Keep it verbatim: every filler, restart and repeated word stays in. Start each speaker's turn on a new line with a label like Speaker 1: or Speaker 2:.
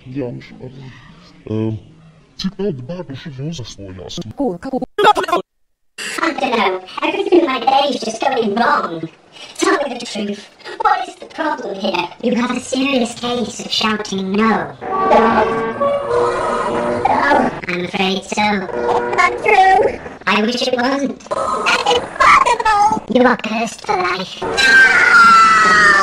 Speaker 1: Jā, viņš arī. Um, cik daudz bērnu šodien uzastojās?
Speaker 2: Kur, kaut ko?
Speaker 3: I don't know. Everything in my day is just going wrong. Tell me the truth. What is the problem here? You have a serious case of shouting no. No. No. I'm afraid so. Not true. I wish it wasn't. That's impossible. You are cursed for life. No!